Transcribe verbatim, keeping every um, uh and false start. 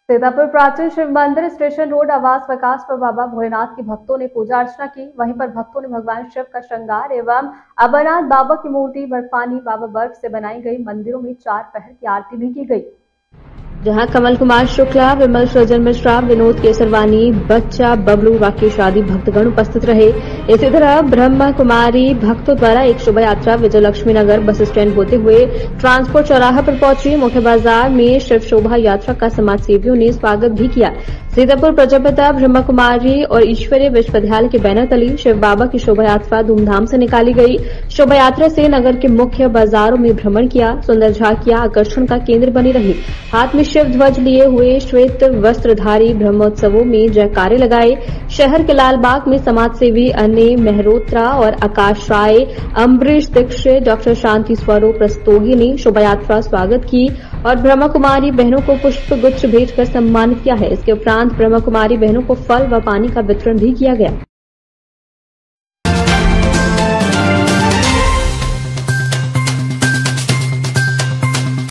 सीतापुर प्राचीन शिव मंदिर station road आवास विकास पर बाबा भोलेनाथ के भक्तों ने पूजा अर्चना की। वहीं पर भक्तों ने भगवान शिव का श्रृंगार एवं अमरनाथ बाबा की मूर्ति बर्फानी बाबा बर्फ से बनाई गई मंदिरों में चार पहर की आरती भी की गई, जहां कमल कुमार शुक्ला, विमल सृजन मिश्रा, विनोद केसरवानी, बच्चा बबलू, राकेश आदि भक्तगण उपस्थित रहे। इसी तरह ब्रह्मा कुमारी भक्तों द्वारा एक शोभा यात्रा विजय लक्ष्मी नगर बस स्टैंड होते हुए ट्रांसपोर्ट चौराहा पर पहुंची। मुख्य बाजार में शिव शोभा यात्रा का समाज सेवियों ने स्वागत भी किया। सीतापुर प्रजापिता ब्रह्मा कुमारी और ईश्वरीय विश्वविद्यालय के बैनर तले शिव बाबा की शोभा यात्रा धूमधाम से निकाली गई। शोभा यात्रा से नगर के मुख्य बाजारों में भ्रमण किया। सुंदर झांकियां आकर्षण का केंद्र बनी रही। हाथ में शिव ध्वज लिए हुए श्वेत वस्त्रधारी ब्रह्मोत्सवों में जयकारे लगाए। शहर के लालबाग में समाजसेवी अन्य मेहरोत्रा और आकाश राय, अम्बरीश दीक्षित, डॉक्टर शांति स्वरूप रस्तोगी ने शोभा यात्रा स्वागत की और ब्रह्मा कुमारी बहनों को पुष्प गुच्छ भेंट कर सम्मानित किया है। इसके उपरांत ब्रह्मा कुमारी बहनों को फल व पानी का वितरण भी किया गया।